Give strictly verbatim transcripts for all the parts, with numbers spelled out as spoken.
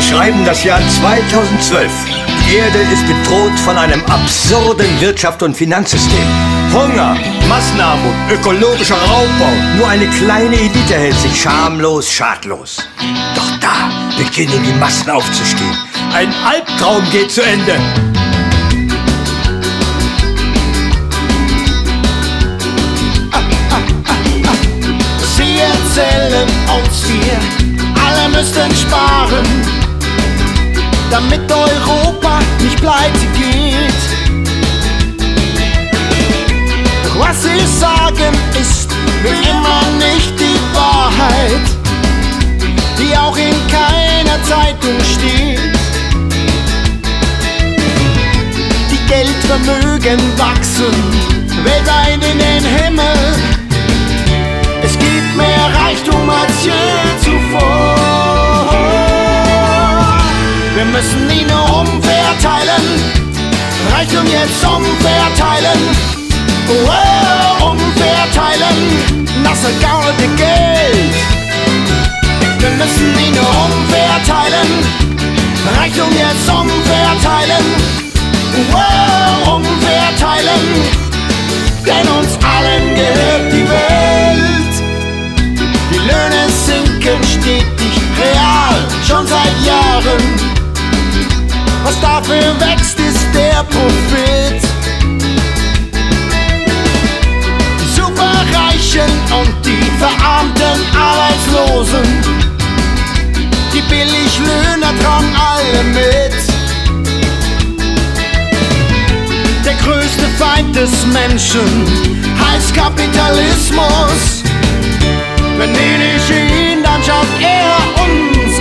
schreiben das Jahr zweitausendzwölf. Die Erde ist bedroht von einem absurden Wirtschafts- und Finanzsystem. Hunger, Massenarmut, ökologischer Raubbau. Nur eine kleine Elite hält sich schamlos, schadlos. Doch da beginnen die Massen aufzustehen. Ein Albtraum geht zu Ende. Sie erzählen uns, wir alle müssten sparen, damit Europa nicht pleite geht. Doch was sie sagen ist wie immer nicht die Wahrheit, die auch in keiner Zeitung steht. Die Geldvermögen wachsen weltweit in den Himmel. Es gibt mehr Reichtum als je zuvor. Wir müssen ihn nur umverteilen, Reichtum jetzt umverteilen. Oh, umverteilen, das ergaunerte Geld. Wir müssen ihn nur umverteilen, Reichtum jetzt umverteilen. Oh, umverteilen, denn uns allen gehört die Welt. Die Löhne sinken stetig, real, schon seit Jahren. Was dafür wächst, ist der Profit. Die Superreichen und die verarmten Arbeitslosen, die Billiglöhner tragen alle mit. Der größte Feind des Menschen heißt Kapitalismus. Wenn wir nicht ihn, dann schaut er uns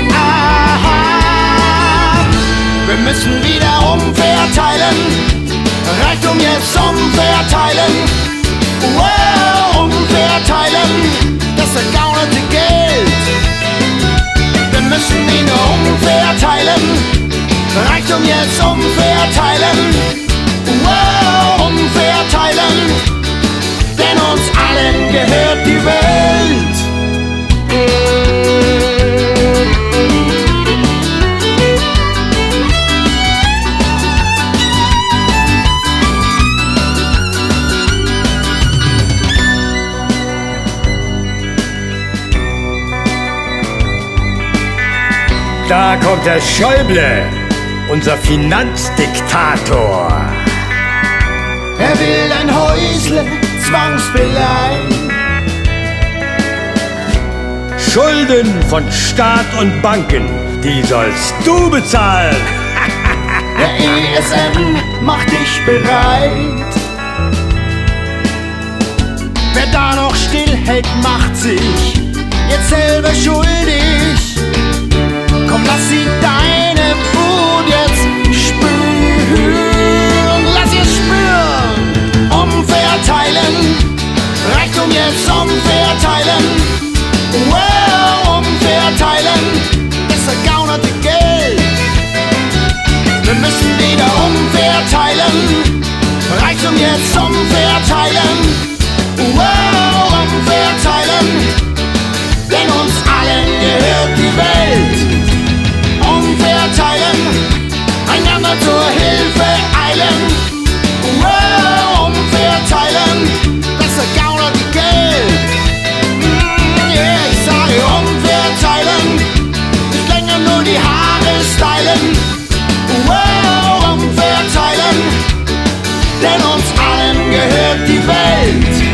an. Wir müssen wieder umverteilen, Reichtum jetzt umverteilen. Wow, umverteilen, das ergaunerte Geld. Wir müssen ihn umverteilen, Reichtum jetzt umverteilen. Wow, umverteilen, denn uns allen gehört die Welt. Da kommt der Schäuble, unser Finanzdiktator. Er will ein Häusle zwangsbeleihen. Schulden von Staat und Banken, die sollst du bezahlen. Der E S M macht dich bereit. Wer da noch stillhält, macht sich jetzt selber schuldig. Komm, lass sie deine Wut jetzt spüren. Lass sie spüren. Umverteilen, Reichtum jetzt umverteilen. Wow, umverteilen, das ergaunerte Geld. Wir müssen wieder umverteilen, Reichtum jetzt umverteilen. Wow, umverteilen, denn uns allen gehört die Welt. Umverteilen, einander zur Hilfe eilen. Wow, umverteilen, das ergaunerte Geld. Mm, yeah, ich sage umverteilen, nicht länger nur die Haare stylen. Wow, umverteilen, denn uns allen gehört die Welt.